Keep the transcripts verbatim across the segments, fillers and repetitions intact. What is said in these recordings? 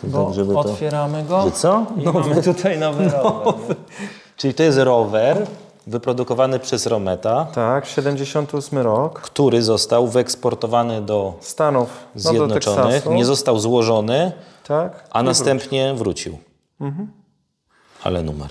Bo tak, żeby otwieramy to... go. Że co? I no, mamy tutaj nowy rower. Czyli to jest rower wyprodukowany przez Rometa. Tak, siedemdziesiąty ósmy rok. Który został wyeksportowany do Stanów Zjednoczonych. No do nie został złożony, tak, a następnie wrócił. Mhm. Ale numer.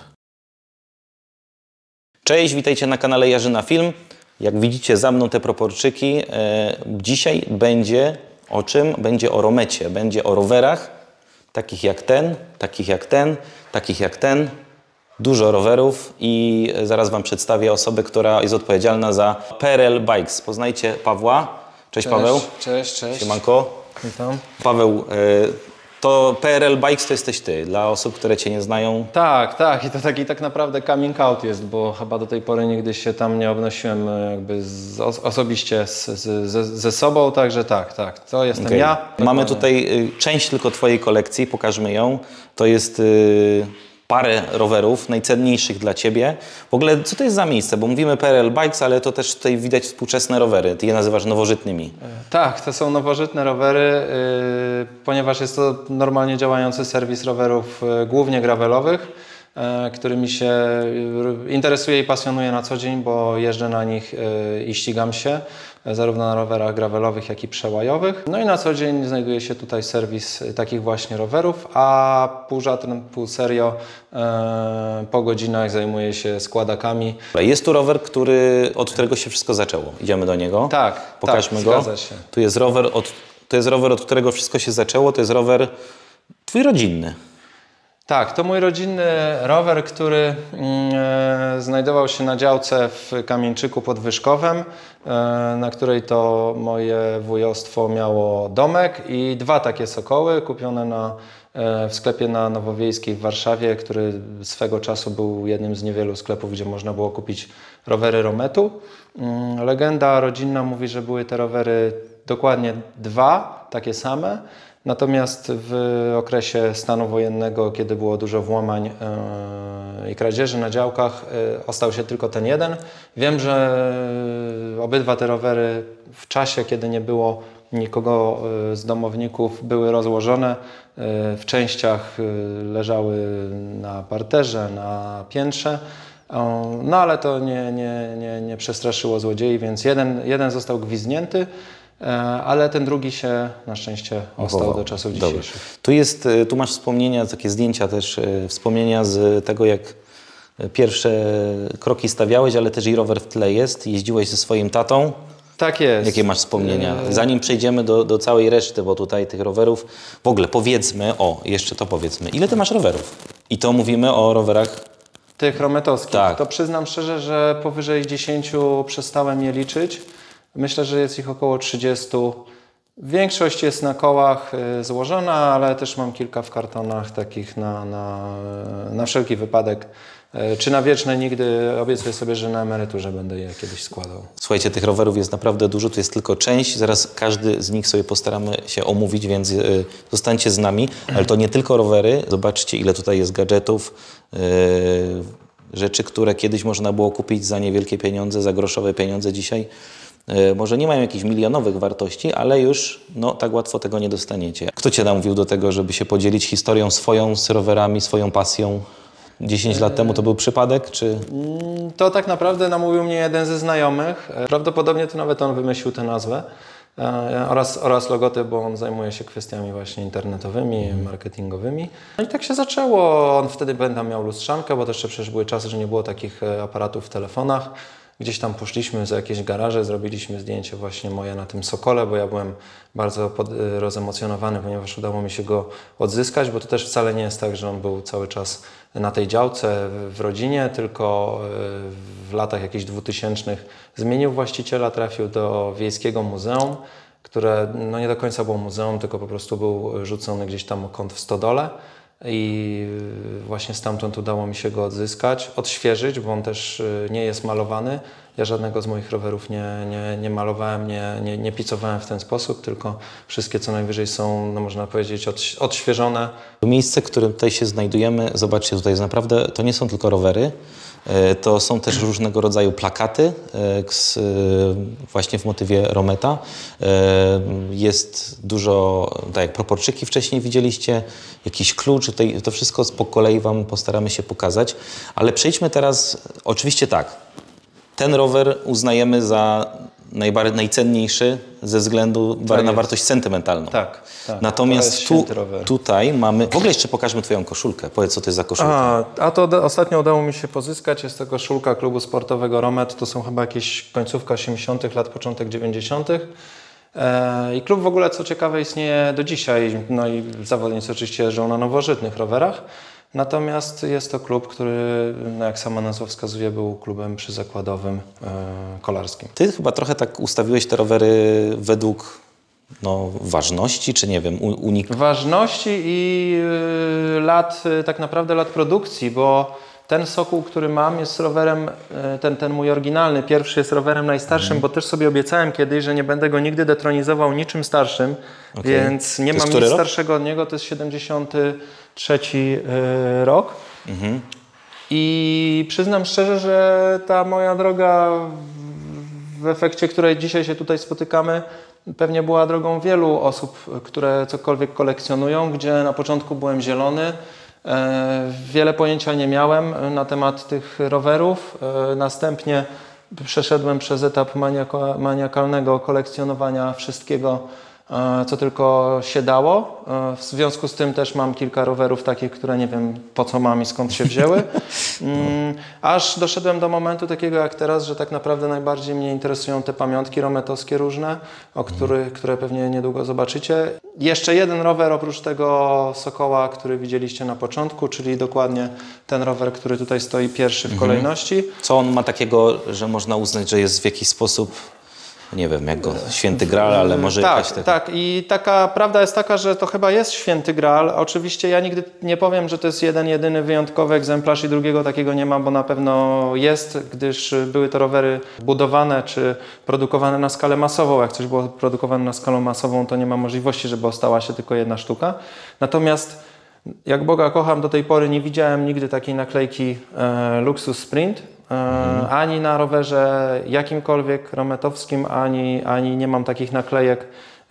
Cześć, witajcie na kanale Jarzyna Film. Jak widzicie za mną te proporczyki. E, dzisiaj będzie o czym? Będzie o Romecie. Będzie o rowerach, takich jak ten, takich jak ten, takich jak ten. Dużo rowerów i zaraz Wam przedstawię osobę, która jest odpowiedzialna za P R L Bikes. Poznajcie Pawła. Cześć, cześć Paweł. Cześć, cześć. Siemanko. Witam. Paweł, to P R L Bikes to jesteś Ty, dla osób, które Cię nie znają. Tak, tak. I to taki tak naprawdę coming out jest, bo chyba do tej pory nigdy się tam nie obnosiłem jakby z, osobiście z, z, z, ze sobą, także tak, tak. To jestem Okay. ja. Mamy tutaj część tylko Twojej kolekcji, pokażmy ją. To jest parę rowerów najcenniejszych dla Ciebie. W ogóle co to jest za miejsce? Bo mówimy P R L Bikes, ale to też tutaj widać współczesne rowery. Ty je nazywasz nowożytnymi. Tak, to są nowożytne rowery, yy, ponieważ jest to normalnie działający serwis rowerów yy, głównie gravelowych, yy, którymi się yy, interesuję i pasjonuję na co dzień, bo jeżdżę na nich yy, i ścigam się, yy, zarówno na rowerach gravelowych, jak i przełajowych. No i na co dzień znajduje się tutaj serwis yy, takich właśnie rowerów, a pół żartem, pół serio yy, po godzinach zajmuję się składakami. Jest tu rower, który, od którego się wszystko zaczęło. Idziemy do niego. Tak, pokażmy tak, go. Zgadza się. Tu jest rower, od, to jest rower, od którego wszystko się zaczęło. To jest rower Twój rodzinny. Tak, to mój rodzinny rower, który e, znajdował się na działce w Kamieńczyku pod Wyszkowem, e, na której to moje wujostwo miało domek i dwa takie Sokoły kupione na, e, w sklepie na Nowowiejskiej w Warszawie, który swego czasu był jednym z niewielu sklepów, gdzie można było kupić rowery Rometu. E, legenda rodzinna mówi, że były te rowery dokładnie dwa, takie same. Natomiast w okresie stanu wojennego, kiedy było dużo włamań yy, i kradzieży na działkach, yy, ostał się tylko ten jeden. Wiem, że obydwa te rowery w czasie, kiedy nie było nikogo yy, z domowników, były rozłożone. Yy, w częściach yy, leżały na parterze, na piętrze. Yy, no ale to nie, nie, nie, nie przestraszyło złodziei, więc jeden, jeden został gwizdnięty. Ale ten drugi się na szczęście ostał Ohoho. do czasów Dobry. dzisiejszych. Tu jest, tu masz wspomnienia, takie zdjęcia też, wspomnienia z tego, jak pierwsze kroki stawiałeś, ale też i rower w tle jest. Jeździłeś ze swoim tatą. Tak jest. Jakie masz wspomnienia? Zanim przejdziemy do, do całej reszty, bo tutaj tych rowerów, w ogóle powiedzmy, o, jeszcze to powiedzmy, ile ty masz rowerów? I to mówimy o rowerach tych rometowskich. Tak. To przyznam szczerze, że powyżej dziesięciu przestałem je liczyć. Myślę, że jest ich około trzydziestu. Większość jest na kołach y, złożona, ale też mam kilka w kartonach takich na, na, na wszelki wypadek. Y, czy na wieczne nigdy, obiecuję sobie, że na emeryturze będę je kiedyś składał. Słuchajcie, tych rowerów jest naprawdę dużo, to jest tylko część. Zaraz każdy z nich sobie postaramy się omówić, więc y, zostańcie z nami. Ale to nie tylko rowery. Zobaczcie, ile tutaj jest gadżetów. Y, rzeczy, które kiedyś można było kupić za niewielkie pieniądze, za groszowe pieniądze dzisiaj. Może nie mają jakichś milionowych wartości, ale już no, tak łatwo tego nie dostaniecie. Kto Cię namówił do tego, żeby się podzielić historią swoją z rowerami, swoją pasją? dziesięć lat temu to był przypadek, czy...? To tak naprawdę namówił mnie jeden ze znajomych. Prawdopodobnie to nawet on wymyślił tę nazwę oraz, oraz logotyp, bo on zajmuje się kwestiami właśnie internetowymi, marketingowymi. No i tak się zaczęło. On wtedy będę miał lustrzankę, bo to jeszcze przecież były czasy, że nie było takich aparatów w telefonach. Gdzieś tam poszliśmy za jakieś garaże, zrobiliśmy zdjęcie właśnie moje na tym Sokole, bo ja byłem bardzo pod, rozemocjonowany, ponieważ udało mi się go odzyskać, bo to też wcale nie jest tak, że on był cały czas na tej działce w rodzinie, tylko w latach jakichś dwutysięcznych zmienił właściciela, trafił do Wiejskiego Muzeum, które no nie do końca było muzeum, tylko po prostu był rzucony gdzieś tam o kąt w stodole. I właśnie stamtąd udało mi się go odzyskać, odświeżyć, bo on też nie jest malowany. Ja żadnego z moich rowerów nie, nie, nie malowałem, nie, nie, nie picowałem w ten sposób, tylko wszystkie co najwyżej są, no można powiedzieć, od, odświeżone. Miejsce, w którym tutaj się znajdujemy, zobaczcie, tutaj jest naprawdę, to nie są tylko rowery, To są też różnego rodzaju plakaty z, właśnie w motywie Rometa. Jest dużo, tak jak proporczyki wcześniej widzieliście, jakiś klucz, tutaj, to wszystko po kolei Wam postaramy się pokazać. Ale przejdźmy teraz, oczywiście tak, ten rower uznajemy za najbardziej najcenniejszy ze względu tak na wartość sentymentalną. Tak, tak. Natomiast tu, tutaj mamy... W ogóle jeszcze pokażmy Twoją koszulkę. Powiedz, co to jest za koszulka. A, a to do, ostatnio udało mi się pozyskać. Jest to koszulka klubu sportowego Romet. To są chyba jakieś końcówka osiemdziesiątych lat, początek dziewięćdziesiątych. E, I klub w ogóle, co ciekawe, istnieje do dzisiaj. No i zawodnicy oczywiście jeżdżą na nowożytnych rowerach. Natomiast jest to klub, który, no jak sama nazwa wskazuje, był klubem przyzakładowym e, kolarskim. Ty chyba trochę tak ustawiłeś te rowery według no, ważności, czy nie wiem, unik... Ważności i y, lat, y, tak naprawdę lat produkcji, bo ten Sokół, który mam, jest rowerem, y, ten, ten mój oryginalny, pierwszy jest rowerem najstarszym, mm. bo też sobie obiecałem kiedyś, że nie będę go nigdy detronizował niczym starszym, okay. Więc nie mam nic starszego od niego, to jest siedemdziesiąty trzeci y, rok. Mm-hmm. I przyznam szczerze, że ta moja droga, w efekcie której dzisiaj się tutaj spotykamy, pewnie była drogą wielu osób, które cokolwiek kolekcjonują, gdzie na początku byłem zielony. E, wiele pojęcia nie miałem na temat tych rowerów. E, następnie przeszedłem przez etap maniako, maniakalnego kolekcjonowania wszystkiego, e, co tylko się dało. E, w związku z tym też mam kilka rowerów takich, które nie wiem po co mam i skąd się wzięły. Mm, aż doszedłem do momentu takiego jak teraz, że tak naprawdę najbardziej mnie interesują te pamiątki rometowskie różne, o których, które pewnie niedługo zobaczycie. Jeszcze jeden rower oprócz tego Sokoła, który widzieliście na początku, czyli dokładnie ten rower, który tutaj stoi pierwszy w kolejności. Co on ma takiego, że można uznać, że jest w jakiś sposób... Nie wiem, jak go święty Graal, ale może tak, jakaś taka... Tak, i taka prawda jest taka, że to chyba jest święty Graal. Oczywiście ja nigdy nie powiem, że to jest jeden, jedyny wyjątkowy egzemplarz i drugiego takiego nie ma, bo na pewno jest, gdyż były to rowery budowane czy produkowane na skalę masową. Jak coś było produkowane na skalę masową, to nie ma możliwości, żeby ostała się tylko jedna sztuka. Natomiast jak Boga kocham, do tej pory nie widziałem nigdy takiej naklejki e, Luxus Sprint. Hmm. Ani na rowerze jakimkolwiek rometowskim, ani, ani nie mam takich naklejek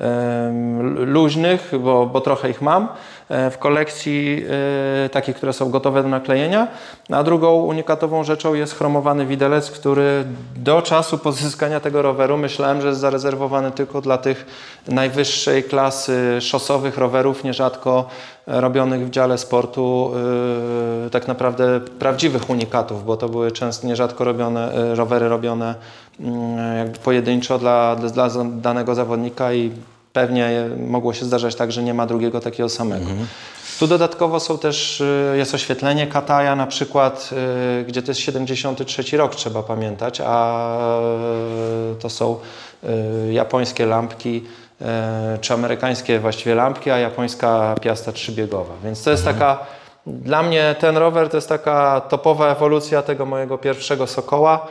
um, luźnych, bo, bo trochę ich mam w kolekcji, y, takich, które są gotowe do naklejenia. A drugą unikatową rzeczą jest chromowany widelec, który do czasu pozyskania tego roweru myślałem, że jest zarezerwowany tylko dla tych najwyższej klasy szosowych rowerów, nierzadko robionych w dziale sportu, yy, tak naprawdę prawdziwych unikatów, bo to były często nierzadko robione, yy, rowery robione yy, jakby pojedynczo dla, dla danego zawodnika i pewnie mogło się zdarzać tak, że nie ma drugiego takiego samego. Mhm. Tu dodatkowo są też, jest oświetlenie Kataja na przykład, yy, gdzie to jest siedemdziesiąty trzeci rok, trzeba pamiętać, a yy, to są yy, japońskie lampki, czy amerykańskie właściwie lampki, a japońska piasta trzybiegowa. Więc to jest taka, dla mnie ten rower to jest taka topowa ewolucja tego mojego pierwszego Sokoła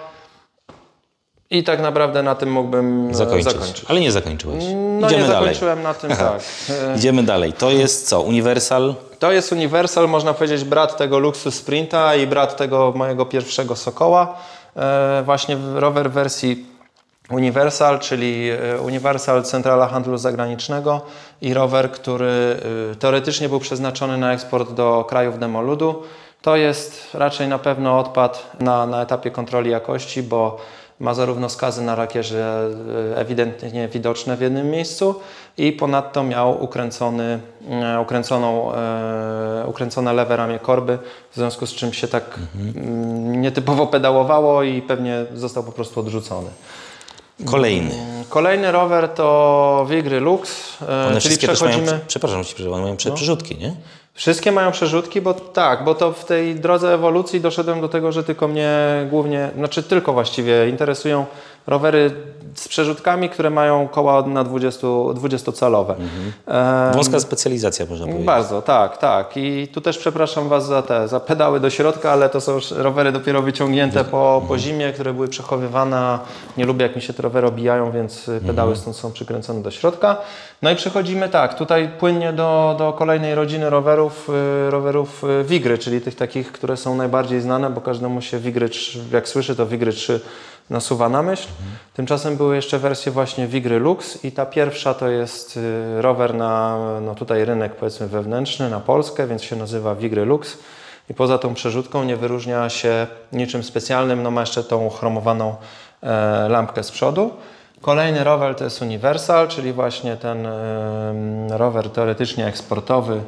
i tak naprawdę na tym mógłbym zakończyć. zakończyć. Ale nie zakończyłeś. No Idziemy nie dalej. zakończyłem na tym, tak. Idziemy dalej. To jest co? Uniwersal? To jest Uniwersal, można powiedzieć brat tego Luxus Sprinta i brat tego mojego pierwszego Sokoła. Właśnie rower w wersji Uniwersal, czyli Uniwersal Centrala Handlu Zagranicznego i rower, który teoretycznie był przeznaczony na eksport do krajów demoludu. To jest raczej na pewno odpad na, na etapie kontroli jakości, bo ma zarówno skazy na lakierze ewidentnie widoczne w jednym miejscu i ponadto miał ukręcony, ukręconą, ukręcone lewe ramię korby, w związku z czym się tak mhm. nietypowo pedałowało i pewnie został po prostu odrzucony. Kolejny. Kolejny rower to Wigry Lux, One czyli przechodzimy... Mają, przepraszam, one mają prze, przerzutki, nie? Wszystkie mają przerzutki, bo tak, bo to w tej drodze ewolucji doszedłem do tego, że tylko mnie głównie, znaczy tylko właściwie interesują rowery z przerzutkami, które mają koła na dwudziestocalowe. Mhm. Wąska specjalizacja, można powiedzieć. Bardzo, tak, tak. I tu też przepraszam Was za te, za pedały do środka, ale to są już rowery dopiero wyciągnięte po, mhm. po zimie, które były przechowywane. Nie lubię, jak mi się te rowery obijają, więc pedały mhm. stąd są przykręcone do środka. No i przechodzimy tak, tutaj płynnie do, do kolejnej rodziny rowerów, rowerów Wigry, czyli tych takich, które są najbardziej znane, bo każdemu się Wigry, jak słyszy, to Wigry trzy nasuwa na myśl. Mhm. Tymczasem były jeszcze wersje właśnie Wigry Lux i ta pierwsza to jest rower na no tutaj rynek powiedzmy wewnętrzny, na Polskę, więc się nazywa Wigry Lux i poza tą przerzutką nie wyróżnia się niczym specjalnym, no ma jeszcze tą chromowaną e, lampkę z przodu. Kolejny rower to jest Universal, czyli właśnie ten e, rower teoretycznie eksportowy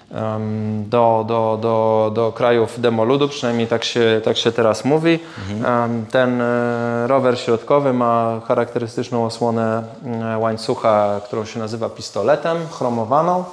Do, do, do, do krajów demoludu, przynajmniej tak się, tak się teraz mówi. Mhm. Ten rower środkowy ma charakterystyczną osłonę łańcucha, którą się nazywa pistoletem, chromowaną.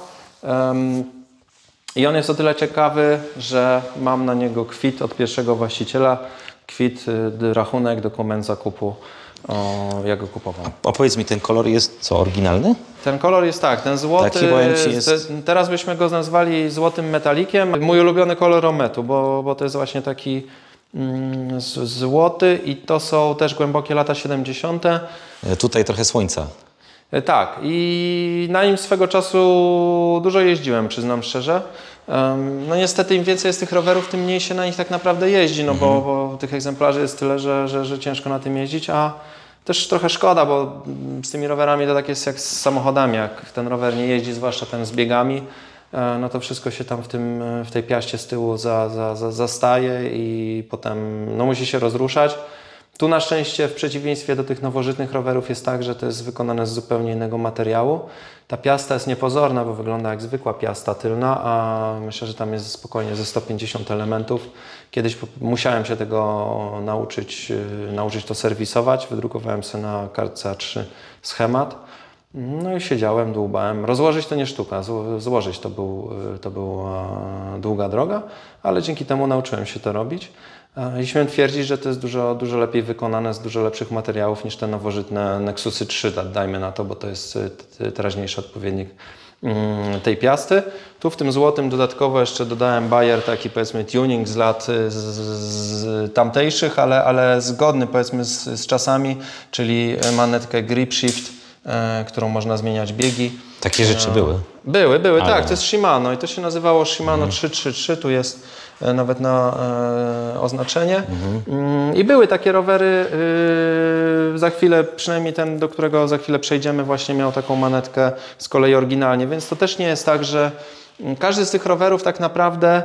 I on jest o tyle ciekawy, że mam na niego kwit od pierwszego właściciela, kwit, rachunek, dokument zakupu. O, ja go kupowałem. A powiedz mi, ten kolor jest co, oryginalny? Ten kolor jest tak, ten złoty, Taki, powiem ci, jest... te, teraz byśmy go nazwali złotym metalikiem. Mój ulubiony kolor Ometu, bo, bo to jest właśnie taki mm, z, złoty i to są też głębokie lata siedemdziesiąte. Tutaj trochę słońca. Tak, i na nim swego czasu dużo jeździłem, przyznam szczerze. No niestety im więcej jest tych rowerów, tym mniej się na nich tak naprawdę jeździ, no mhm. bo, bo tych egzemplarzy jest tyle, że, że, że ciężko na tym jeździć, a też trochę szkoda, bo z tymi rowerami to tak jest jak z samochodami, jak ten rower nie jeździ, zwłaszcza ten z biegami, no to wszystko się tam w, tym, w tej piaście z tyłu za, za, za, zastaje i potem no, musi się rozruszać. Tu na szczęście w przeciwieństwie do tych nowożytnych rowerów jest tak, że to jest wykonane z zupełnie innego materiału. Ta piasta jest niepozorna, bo wygląda jak zwykła piasta tylna, a myślę, że tam jest spokojnie ze sto pięćdziesiąt elementów. Kiedyś musiałem się tego nauczyć, nauczyć to serwisować. Wydrukowałem sobie na kartce A trzy schemat. No i siedziałem, dłubałem. Rozłożyć to nie sztuka, złożyć to, był, to była długa droga, ale dzięki temu nauczyłem się to robić. I śmiem twierdzić, że to jest dużo, dużo lepiej wykonane, z dużo lepszych materiałów niż te nowożytne Nexusy trzy, dajmy na to, bo to jest teraźniejszy odpowiednik tej piasty. Tu w tym złotym dodatkowo jeszcze dodałem Bayer, taki powiedzmy tuning z lat z, z tamtejszych, ale, ale zgodny powiedzmy z, z czasami, czyli manetkę Grip Shift, e, którą można zmieniać biegi. Takie rzeczy były? Były, były, ale... tak, to jest Shimano i to się nazywało Shimano mhm. trzysta trzydzieści trzy, tu jest nawet na e, oznaczenie. Mhm. I były takie rowery, y, za chwilę, przynajmniej ten, do którego za chwilę przejdziemy, właśnie miał taką manetkę z kolei oryginalnie, więc to też nie jest tak, że każdy z tych rowerów tak naprawdę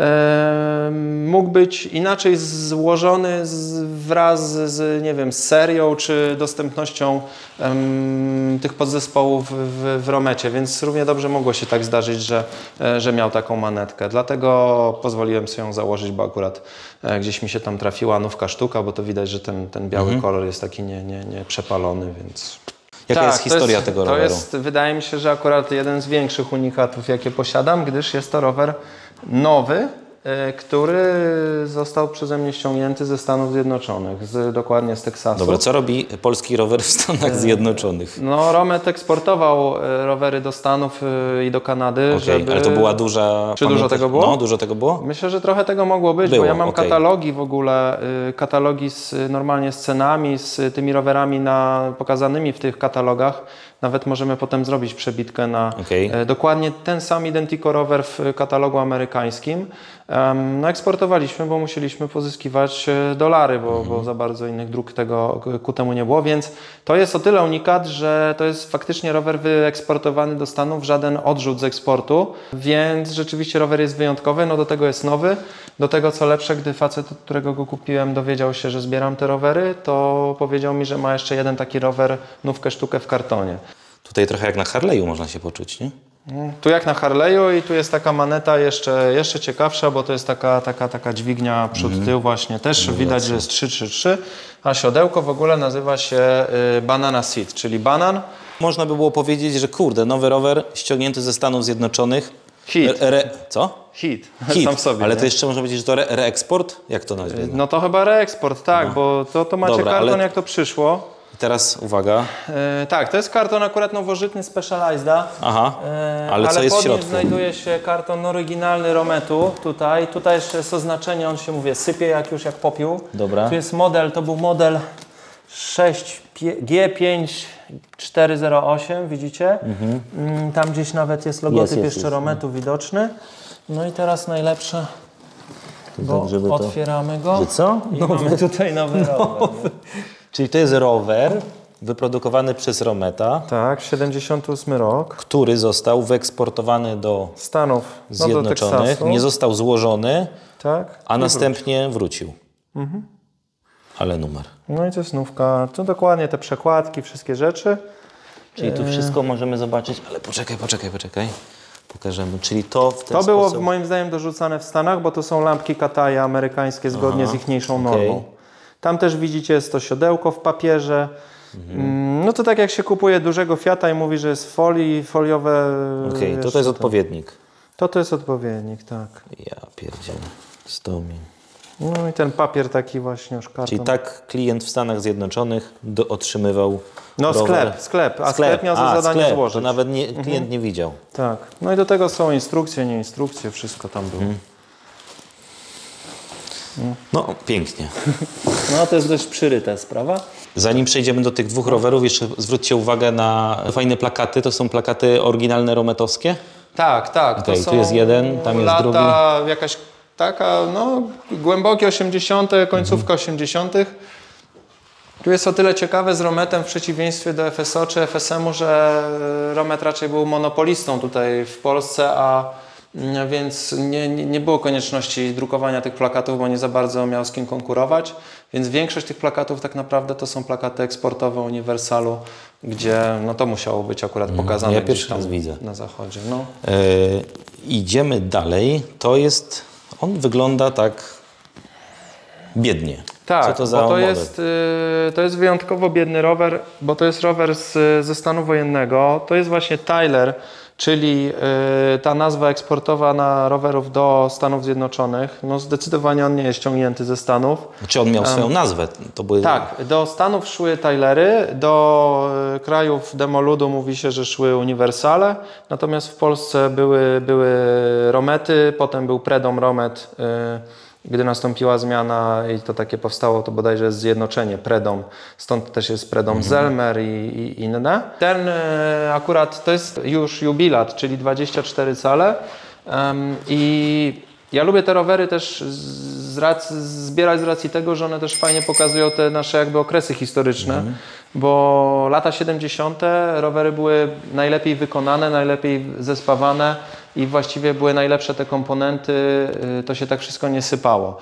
e, mógł być inaczej złożony z, wraz z, nie wiem, z serią czy dostępnością e, tych podzespołów w, w Romecie, więc równie dobrze mogło się tak zdarzyć, że, e, że miał taką manetkę. Dlatego pozwoliłem sobie ją założyć, bo akurat e, gdzieś mi się tam trafiła nówka sztuka, bo to widać, że ten, ten biały mhm. kolor jest taki nie, nie, nie przepalony, więc... Jaka tak, jest historia jest, tego roweru? To jest, wydaje mi się, że akurat jeden z większych unikatów, jakie posiadam, gdyż jest to rower nowy, y, który został przeze mnie ściągnięty ze Stanów Zjednoczonych, z, dokładnie z Teksasu. Dobra, co robi polski rower w Stanach Zjednoczonych? No, Romet eksportował rowery do Stanów i do Kanady. Okay, żeby... ale to była duża... Czy dużo tego było? No, dużo tego było? Myślę, że trochę tego mogło być, było, bo ja mam okay. katalogi w ogóle, katalogi z, normalnie z cenami, z tymi rowerami na, pokazanymi w tych katalogach. Nawet możemy potem zrobić przebitkę na okay. e, dokładnie ten sam Identico rower w katalogu amerykańskim. Um, no eksportowaliśmy, bo musieliśmy pozyskiwać dolary, bo, mm. bo za bardzo innych dróg tego ku temu nie było, więc to jest o tyle unikat, że to jest faktycznie rower wyeksportowany do Stanów, żaden odrzut z eksportu, więc rzeczywiście rower jest wyjątkowy, no do tego jest nowy. Do tego co lepsze, gdy facet, od którego go kupiłem, dowiedział się, że zbieram te rowery, to powiedział mi, że ma jeszcze jeden taki rower, nówkę sztukę w kartonie. Tutaj trochę jak na Harley'u można się poczuć, nie? Tu jak na Harley'u i tu jest taka maneta jeszcze, jeszcze ciekawsza, bo to jest taka, taka, taka dźwignia przód-tył mm. właśnie. Też no widać, że jest trzy trzy trzy, a siodełko w ogóle nazywa się y, Banana Seat, czyli banan. Można by było powiedzieć, że kurde, nowy rower ściągnięty ze Stanów Zjednoczonych, Hit. Re, re, co? Hit. Hit. Sam w sobie. Ale nie? to jeszcze można powiedzieć, że to re, reeksport? Jak to nazwać? No to chyba reeksport, tak, no. bo to, to macie Dobra, karton ale... jak to przyszło. Teraz uwaga. E, tak, to jest karton akurat nowożytny Specializeda. Aha, e, ale co jest w pod nim środku? znajduje się karton oryginalny Rometu tutaj. Tutaj jeszcze jest oznaczenie, on się mówię, sypie jak już jak popiół. Dobra. Tu jest model, to był model G pięć cztery zero osiem, widzicie? Mhm. Tam gdzieś nawet jest logotyp jest, jest, jeszcze jest, Rometu no. widoczny. No i teraz najlepsze, bo tak, żeby otwieramy to... go. Że co? I nowy. Mamy tutaj nowy rower. Czyli to jest rower wyprodukowany przez Rometa. Tak, siedemdziesiąty ósmy rok. Który został wyeksportowany do Stanów Zjednoczonych. No nie został złożony, tak, a następnie wrócił. wrócił. Mhm. Ale numer. No i to jest nówka. To dokładnie te przekładki, wszystkie rzeczy. Czyli tu wszystko możemy zobaczyć, ale poczekaj, poczekaj, poczekaj. Pokażemy. Czyli to w ten To było sposób... moim zdaniem dorzucane w Stanach, bo to są lampki Kataja amerykańskie zgodnie Aha, z ichniejszą okay. normą. Tam też widzicie, jest to siodełko w papierze. Mhm. No to tak jak się kupuje dużego Fiata i mówi, że jest folii, foliowe... Okej, okay, to to jest odpowiednik. To to jest odpowiednik, tak. Ja pierdzielę. sto min. No i ten papier taki właśnie już karton. Czyli tak klient w Stanach Zjednoczonych do, otrzymywał No rower. sklep, sklep, a sklep, sklep miał za a, zadanie sklep. złożyć. To nawet nie, klient mhm. nie widział. Tak. No i do tego są instrukcje, nie instrukcje, wszystko tam było. Mhm. No. no, pięknie. No to jest dość przyryta sprawa. Zanim przejdziemy do tych dwóch rowerów, jeszcze zwróćcie uwagę na fajne plakaty. To są plakaty oryginalne rometowskie? Tak, tak. Okay, to są tu jest jeden, tam jest lata, drugi. Jakaś taka, no, głębokie osiemdziesiąte, końcówka mhm. osiemdziesiątych. Tu jest o tyle ciekawe z Rometem w przeciwieństwie do F S O czy F S M u, że Romet raczej był monopolistą tutaj w Polsce, a więc nie, nie było konieczności drukowania tych plakatów, bo nie za bardzo miał z kim konkurować. Więc większość tych plakatów tak naprawdę to są plakaty eksportowe Uniwersalu, gdzie no to musiało być akurat pokazane ja gdzieś tam raz widzę. na zachodzie. No. E, idziemy dalej. To jest, on wygląda tak biednie. Tak, Co to za bo to model? jest, y, to jest wyjątkowo biedny rower, bo to jest rower z, ze stanu wojennego. To jest właśnie Tyler, czyli y, ta nazwa eksportowa na rowerów do Stanów Zjednoczonych. No zdecydowanie on nie jest ściągnięty ze Stanów. Czy on miał swoją um, nazwę? To były... Tak, do Stanów szły Tylery, do y, krajów demoludu mówi się, że szły Uniwersale, natomiast w Polsce były, były Romety, potem był Predom Romet, y, gdy nastąpiła zmiana i to takie powstało, to bodajże jest zjednoczenie Predom, stąd też jest Predom mhm. Zelmer i, i inne. Ten e, akurat to jest już jubilat, czyli dwadzieścia cztery cale um, i ja lubię te rowery też z racji, zbierać z racji tego, że one też fajnie pokazują te nasze jakby okresy historyczne, mhm. bo lata siedemdziesiąte rowery były najlepiej wykonane, najlepiej zespawane i właściwie były najlepsze te komponenty, to się tak wszystko nie sypało.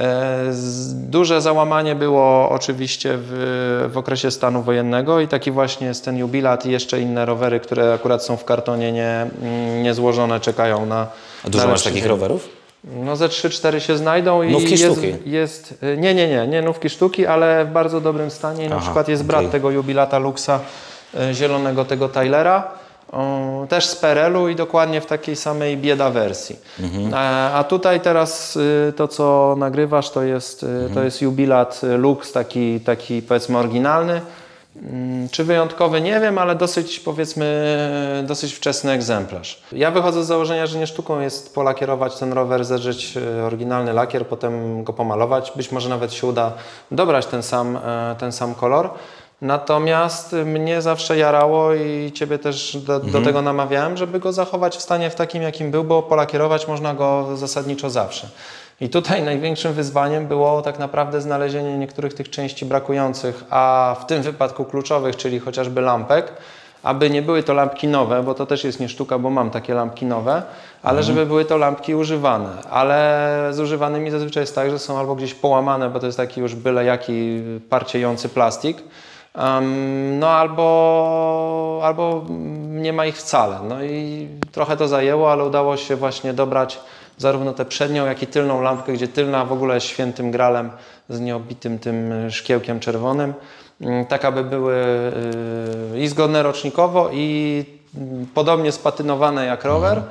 Duże załamanie było oczywiście w, w okresie stanu wojennego i taki właśnie jest ten jubilat i jeszcze inne rowery, które akurat są w kartonie nie, nie złożone, czekają na... A dużo na masz takich rowerów? No ze trzy cztery się znajdą i nówki jest, sztuki? jest... Nie, nie, nie, nie nówki sztuki, ale w bardzo dobrym stanie. I na Aha, przykład jest brat okay. tego jubilata Luxa zielonego, tego Tylera. O, też z P R L u i dokładnie w takiej samej bieda wersji. Mhm. A, a tutaj teraz y, to, co nagrywasz, to jest, y, mhm. to jest jubilat Lux, taki, taki powiedzmy oryginalny. Y, czy wyjątkowy, nie wiem, ale dosyć powiedzmy dosyć wczesny egzemplarz. Ja wychodzę z założenia, że nie sztuką jest polakierować ten rower, zedrzeć oryginalny lakier, potem go pomalować. Być może nawet się uda dobrać ten sam, y, ten sam kolor. Natomiast mnie zawsze jarało i Ciebie też do, mhm. do tego namawiałem, żeby go zachować w stanie w takim, jakim był, bo polakierować można go zasadniczo zawsze. I tutaj największym wyzwaniem było tak naprawdę znalezienie niektórych tych części brakujących, a w tym wypadku kluczowych, czyli chociażby lampek, aby nie były to lampki nowe, bo to też jest nie sztuka, bo mam takie lampki nowe, ale mhm. żeby były to lampki używane. Ale z używanymi zazwyczaj jest tak, że są albo gdzieś połamane, bo to jest taki już byle jaki parciejący plastik, Um, no albo, albo nie ma ich wcale. No i trochę to zajęło, ale udało się właśnie dobrać zarówno tę przednią, jak i tylną lampkę, gdzie tylna w ogóle jest świętym gralem z nieobitym tym szkiełkiem czerwonym, tak aby były yy, i zgodne rocznikowo i podobnie spatynowane jak rower.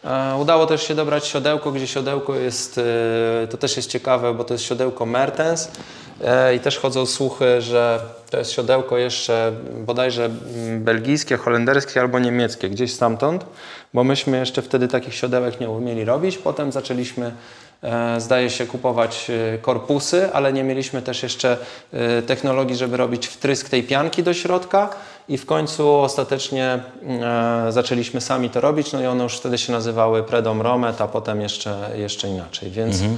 E, udało też się dobrać siodełko, gdzie siodełko jest, e, to też jest ciekawe, bo to jest siodełko Mertens e, i też chodzą słuchy, że to jest siodełko jeszcze bodajże belgijskie, holenderskie albo niemieckie, gdzieś stamtąd, bo myśmy jeszcze wtedy takich siodełek nie umieli robić. Potem zaczęliśmy, e, zdaje się, kupować korpusy, ale nie mieliśmy też jeszcze e, technologii, żeby robić wtrysk tej pianki do środka i w końcu ostatecznie e, zaczęliśmy sami to robić, no i one już wtedy się nazywały Predom Romet, a potem jeszcze, jeszcze inaczej, więc mhm.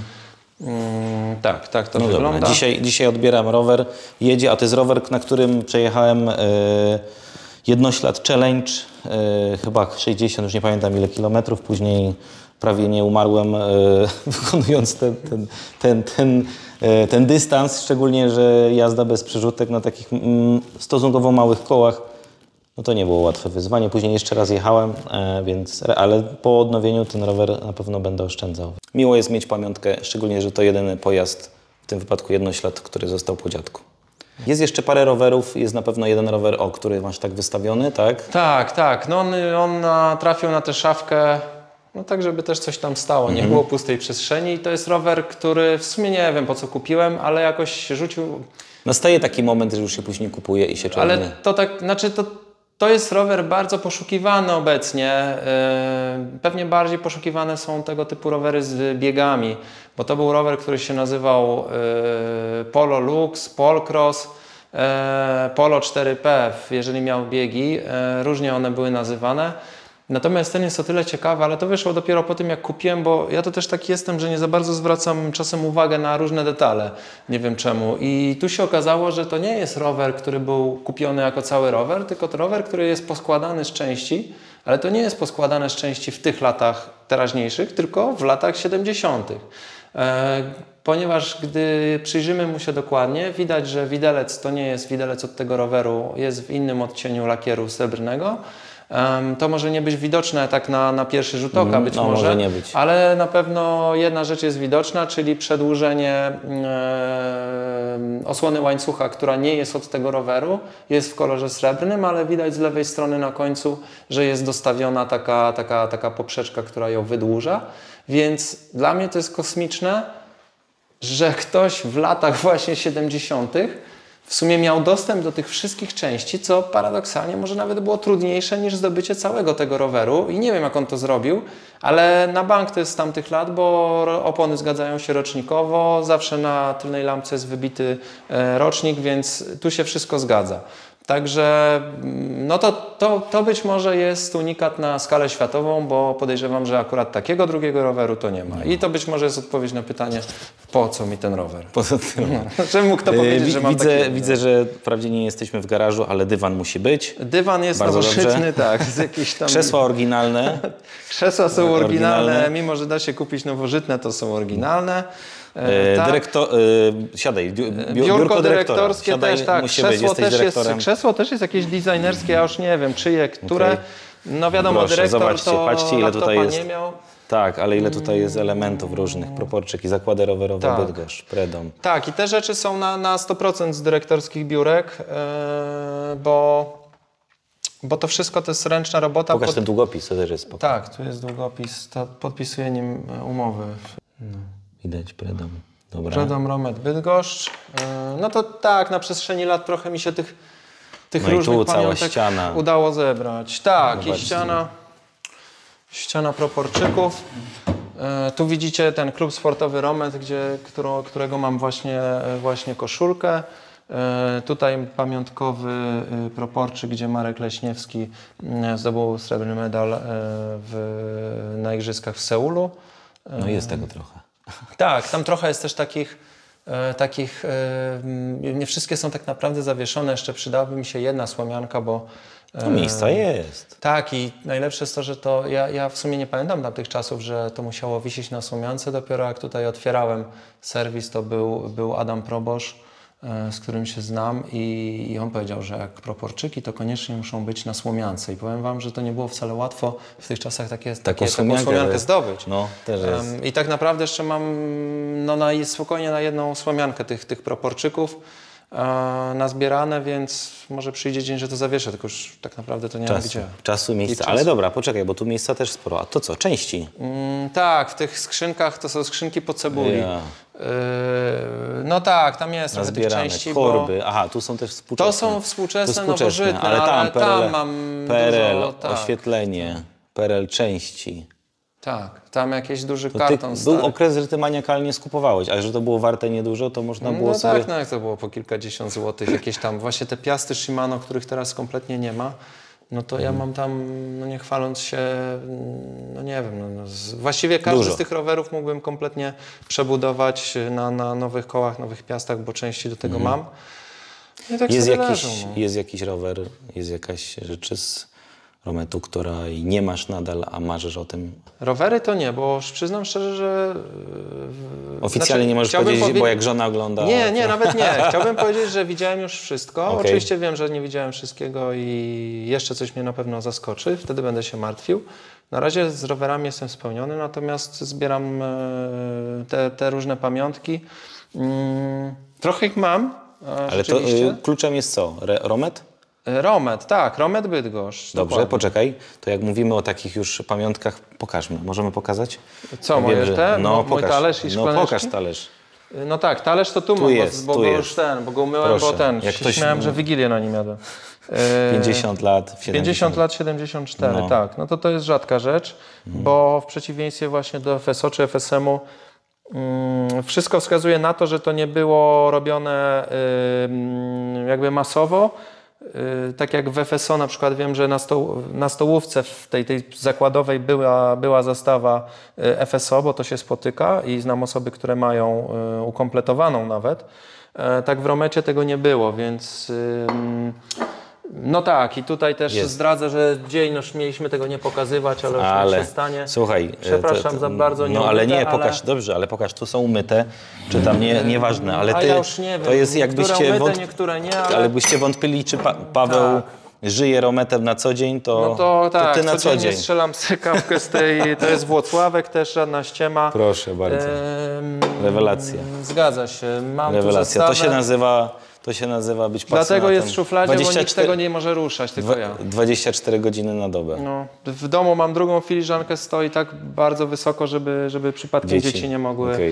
mm, tak, tak to no wygląda. Dobra. Dzisiaj, dzisiaj odbieram rower, jedzie, a to jest rower, na którym przejechałem e, Jednoślad Challenge, e, chyba sześćdziesiąt, już nie pamiętam ile kilometrów, później prawie nie umarłem e, wykonując ten, ten, ten, ten, e, ten dystans, szczególnie, że jazda bez przerzutek na takich mm, stosunkowo małych kołach, no to nie było łatwe wyzwanie. Później jeszcze raz jechałem, e, więc, ale po odnowieniu ten rower na pewno będę oszczędzał. Miło jest mieć pamiątkę, szczególnie, że to jedyny pojazd, w tym wypadku Jednoślad, który został po dziadku. Jest jeszcze parę rowerów, jest na pewno jeden rower, o, który masz tak wystawiony, tak? Tak, tak. No on, on na, trafił na tę szafkę, no tak, żeby też coś tam stało, nie mm-hmm. było pustej przestrzeni i to jest rower, który w sumie nie wiem po co kupiłem, ale jakoś się rzucił. Nastaje taki moment, że już się później kupuje i się czerwony. Ale to tak, znaczy to, to jest rower bardzo poszukiwany obecnie, yy, pewnie bardziej poszukiwane są tego typu rowery z biegami, bo to był rower, który się nazywał yy, Polo Lux, Polcross, yy, Polo cztery P, jeżeli miał biegi, yy, różnie one były nazywane. Natomiast ten jest o tyle ciekawy, ale to wyszło dopiero po tym, jak kupiłem, bo ja to też taki jestem, że nie za bardzo zwracam czasem uwagę na różne detale. Nie wiem czemu. I tu się okazało, że to nie jest rower, który był kupiony jako cały rower, tylko to rower, który jest poskładany z części, ale to nie jest poskładane z części w tych latach teraźniejszych, tylko w latach siedemdziesiątych. E, ponieważ gdy przyjrzymy mu się dokładnie, widać, że widelec to nie jest widelec od tego roweru, jest w innym odcieniu lakieru srebrnego. Um, to może nie być widoczne tak na, na pierwszy rzut oka, być no, może, może nie być. Ale na pewno jedna rzecz jest widoczna, czyli przedłużenie e, osłony łańcucha, która nie jest od tego roweru, jest w kolorze srebrnym, ale widać z lewej strony na końcu, że jest dostawiona taka, taka, taka poprzeczka, która ją wydłuża, więc dla mnie to jest kosmiczne, że ktoś w latach właśnie siedemdziesiątych w sumie miał dostęp do tych wszystkich części, co paradoksalnie może nawet było trudniejsze niż zdobycie całego tego roweru i nie wiem, jak on to zrobił, ale na bank to jest z tamtych lat, bo opony zgadzają się rocznikowo, zawsze na tylnej lampce jest wybity rocznik, więc tu się wszystko zgadza. Także no to, to, to być może jest unikat na skalę światową, bo podejrzewam, że akurat takiego drugiego roweru to nie ma. I to być może jest odpowiedź na pytanie, po co mi ten rower? Po co ten rower? Czemu mógł kto powiedzieć, że mam widzę, taki... Widzę, że wprawdzie nie jesteśmy w garażu, ale dywan musi być. Dywan jest bardzo nowożytny, tak. Z jakiejś tam... Krzesła oryginalne. Krzesła są oryginalne, oryginalne, mimo że da się kupić nowożytne, to są oryginalne. E, tak. Dyrektor, e, siadaj, bi, bi, biurko, biurko dyrektorskie siadaj, też, tak. Musi Krzesło, być, jesteś też dyrektorem. jest, krzesło też jest jakieś designerskie, ja już nie wiem czyje, które. Okay. No wiadomo, Proszę, dyrektor zobaczcie, to patrzcie, ile tutaj jest. nie miał. Tak, ale ile tutaj jest elementów różnych, proporczyki, zakłady rowerowe, tak. Bydgoszcz, Predom. Tak, i te rzeczy są na, na sto procent z dyrektorskich biurek, yy, bo, bo to wszystko to jest ręczna robota. Pokaż pod... ten długopis, to też jest spoko. Tak, tu jest długopis, to podpisuję nim umowy. No, widać Predom. Dobra. Predom, Romet, Bydgoszcz. Yy, no to tak, na przestrzeni lat trochę mi się tych, tych no różnych i tu cała pamiątek ściana. udało zebrać. Tak, Zobaczcie. i ściana, ściana proporczyków. Yy, tu widzicie ten klub sportowy Romet, gdzie, którą, którego mam właśnie, właśnie koszulkę. Yy, tutaj pamiątkowy yy, proporczyk, gdzie Marek Leśniewski yy, zdobył srebrny medal yy, w, na igrzyskach w Seulu. Yy, No jest tego trochę. Tak, tam trochę jest też takich, e, takich e, nie wszystkie są tak naprawdę zawieszone, jeszcze przydałaby mi się jedna słomianka, bo... E, to miejsca jest. Tak i najlepsze jest to, że to, ja, ja w sumie nie pamiętam tamtych czasów, że to musiało wisieć na słomiance, dopiero jak tutaj otwierałem serwis, to był, był Adam Probosz, e, z którym się znam i, i on powiedział, że jak proporczyki, to koniecznie muszą być na słomiance i powiem wam, że to nie było wcale łatwo w tych czasach takie, takie, taką słomiankę, słomiankę zdobyć. No, też jest. Um, I tak naprawdę jeszcze mam no, na, spokojnie na jedną słomiankę tych, tych proporczyków. e, nazbierane, więc może przyjdzie dzień, że to zawieszę, tylko już tak naprawdę to nie mam Czasu, gdzie. czasu miejsca. czasu. Ale dobra, poczekaj, bo tu miejsca też sporo. A to co? Części? Mm, tak, w tych skrzynkach to są skrzynki po cebuli. Ja. Yy, no tak, tam jest trochę tych Nazbierane, części, bo korby. Aha, tu są też współczesne. to są współczesne, To współczesne, nowożytne, ale tam, ale P R L, tam mam P R L, dużo, tak. oświetlenie, P R L części. Tak, tam jakiś duży To karton ty, stary. był okres, że ty maniakalnie skupowałeś, a że to było warte niedużo, to można było No sobie... tak, no jak to było po kilkadziesiąt złotych, jakieś tam właśnie te piasty Shimano, których teraz kompletnie nie ma, no to ja mam tam, no nie chwaląc się, no nie wiem, no, no z, właściwie każdy Dużo. z tych rowerów mógłbym kompletnie przebudować na, na nowych kołach, nowych piastach, bo części do tego mam. I tak Jest sobie jakiś, leżą, no. jest jakiś rower, jest jakaś rzeczy z Rometu, której nie masz nadal, a marzysz o tym. Rowery to nie, bo przyznam szczerze, że... Oficjalnie znaczy, nie możesz chciałbym powiedzieć, powie- bo jak żona ogląda... Nie, nie, to... nawet nie. Chciałbym powiedzieć, że widziałem już wszystko. Okej. Oczywiście wiem, że nie widziałem wszystkiego i jeszcze coś mnie na pewno zaskoczy. Wtedy będę się martwił. Na razie z rowerami jestem spełniony, natomiast zbieram e, te, te różne pamiątki. Mm, trochę ich mam, e, Ale to rzeczywiście. y, kluczem jest co? Re, Romet? Romet, tak, Romet Bydgoszcz. Dobrze, dokładnie. poczekaj. To jak mówimy o takich już pamiątkach, pokażmy. Możemy pokazać? Co, Ja moje wiem, że- te? No, Mo- mój pokaż. talerz i No szklaneczki? pokaż talerz. No tak, talerz to tu, mam, jest, bo, tu bo jest. już ten, bo go umyłem, Proszę. bo ten, Jak jak ktoś- śmiałem, że Wigilię na nim jadę. E, pięćdziesiąt lat, siedemdziesiąt. pięćdziesiąt lat, siedemdziesiąt cztery, No. tak. No to to jest rzadka rzecz, bo w przeciwieństwie właśnie do F S O czy F S M u mm, wszystko wskazuje na to, że to nie było robione ym, jakby masowo. Yy, tak jak w F S O na przykład wiem, że na, stoł, na stołówce w tej, tej zakładowej była, była zastawa y, F S O, bo to się spotyka i znam osoby, które mają y, ukompletowaną nawet. E, tak w Romecie tego nie było, więc ym, no tak i tutaj też Jest. zdradzę, że dzień już mieliśmy tego nie pokazywać, ale już Ale niech się stanie. słuchaj, Przepraszam to- to- za bardzo No ale nieumyte, nie, pokaż, ale- dobrze, ale pokaż, tu są umyte, czy tam nie, nieważne, ale A ty, ja już nie wiem, to jest niektóre jakbyście, umyte, wąt... niektóre nie, ale, ale byście wątpili, czy pa Paweł żyje Rometem na co dzień, to, no to tak, ty na co codziennie dzień. strzelam kawkę z tej, to jest Włocławek też, żadna ściema. Proszę bardzo, Ehm, rewelacja, Zgadza się, mam rewelacja. tu To zestawę. się nazywa, to się nazywa być Dlatego pasjonatem. jest w szufladzie, bo nikt dwadzieścia cztery tego nie może ruszać, tylko ja. dwadzieścia cztery godziny na dobę. No, w domu mam drugą filiżankę, stoi tak bardzo wysoko, żeby, żeby przypadkiem dzieci, Dzieci. nie mogły Okej.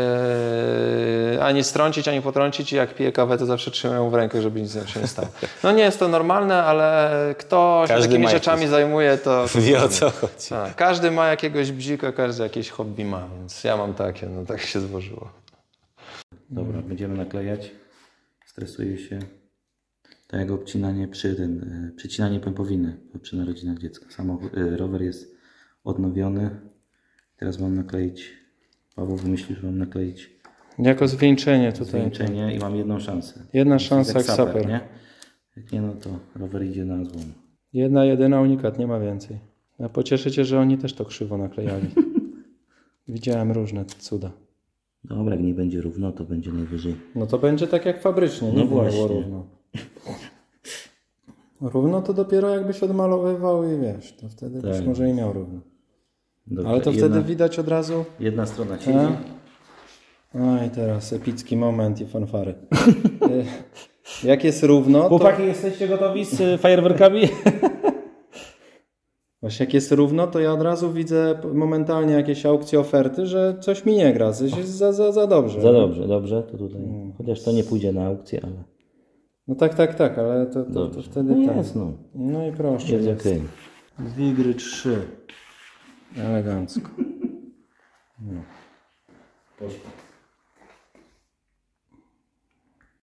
e, ani strącić, ani potrącić i jak piję kawę, to zawsze trzymam ją w ręku, żeby nic się nie stało. No nie jest to normalne, ale kto się Każdy takimi ma rzeczami jakieś- zajmuje, to... to Wie o co chodzi. tak, każdy ma jakiegoś bzika, każdy jakieś hobby ma, więc ja mam takie, no tak się złożyło. Dobra, będziemy naklejać. Stresuję się. To jak obcinanie przy ten, y, przycinanie pępowiny przy narodzinach dziecka. Samochód, y, rower jest odnowiony. Teraz mam nakleić. Paweł wymyślił, że mam nakleić Jako zwieńczenie tutaj. zwieńczenie i mam jedną szansę. Jedna Jest szansa jak saper, saper. nie? Jak nie, no to rower idzie na złom. Jedna, jedyna unikat, nie ma więcej. A pocieszę cię, że oni też to krzywo naklejali. Widziałem różne cuda. Dobra, jak nie będzie równo, to będzie najwyżej. No to będzie tak jak fabrycznie, nie No było właśnie. równo. Równo to dopiero jakbyś odmalowywał i wiesz, to wtedy byś Tak. może i miał równo. Dobrze, Ale to jedna, wtedy widać od razu. jedna strona siedzi. A? No i teraz epicki moment i fanfary. Y, jak jest równo, to... Chłopaki, jesteście gotowi z y, fajerwerkami? Właśnie jak jest równo, to ja od razu widzę momentalnie jakieś aukcje, oferty, że coś mi nie gra, coś jest za, za, za dobrze. Za dobrze, dobrze, to tutaj. Chociaż to nie pójdzie na aukcję, ale. No tak, tak, tak, ale to, to, to Dobrze. wtedy No tak. jest, no. No i proszę. Jest jest. okej. Dwie gry, trzy. Elegancko. No. Poszło.